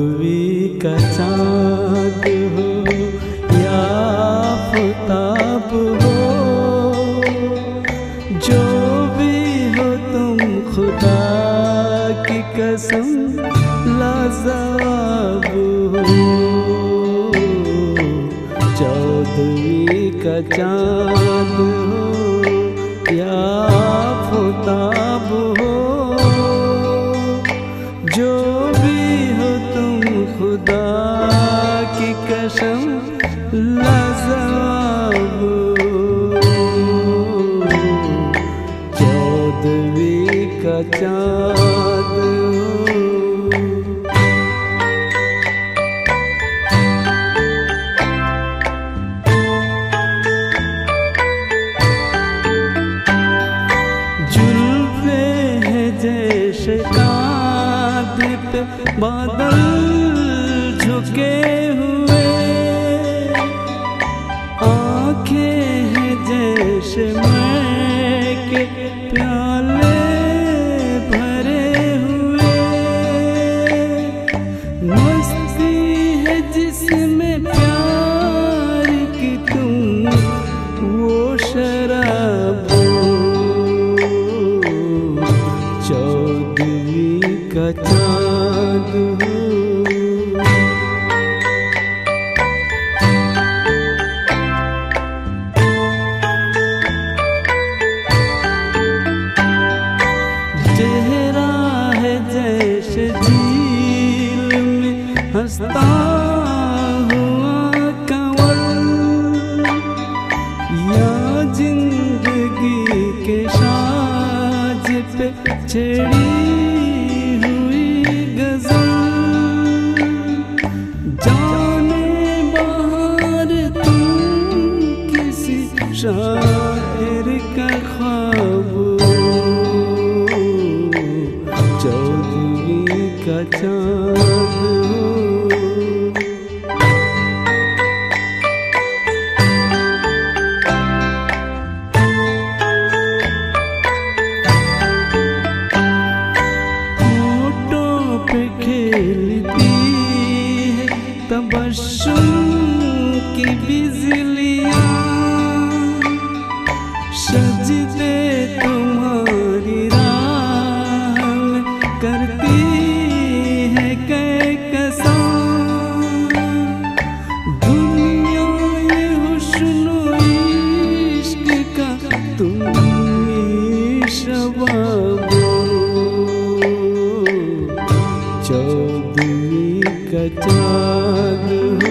चौदहवीं का चाँद हो या आफ़ताब हो, जो भी हो तुम खुदा की कसम लाजवाब हो। चौदहवीं का चाँद हो या आफ़ताब हो, जो भी हो तुम खुदा की कसम लाजवाब हो। चौदहवीं का चाँद जुल्फ़े है जैसे कांध पे बादल झुके हुए, आँखें हैं जैसे मैं के प्याले भरे हुए, मस्ती है जिसमें प्यार की तुम वो शराब हो। चौदहवीं का चाँद हो, चेहरा है जैसे झील में हंसता हुआ कंवल, या जिंदगी के साज पे छेड़ी हुई गजल। जाने बाहर तुम किसी शायर का ख्वाब हो। चौदहवीं का चाँद हो, होठों पे खेलती है तबस्सुम की बिजलियाँ, सजदे तुम्हारी राह में करती है कहकशां। दुनिया ये हुस्न इश्क का तुम ही शबाब हो। चौदहवीं का चाँद हो।